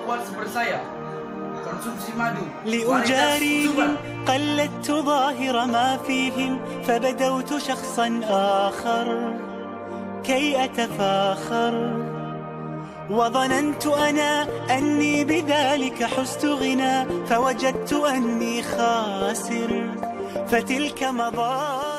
kuat seperti saya. Konsumsi madu. لأجاريهم قلدت ظاهر ما فيهم فبدوت شخصا آخر كي أتفاخر وظننت أنا أني بذلك حزت غنى فوجدت أني خاسر فتلك مظاهر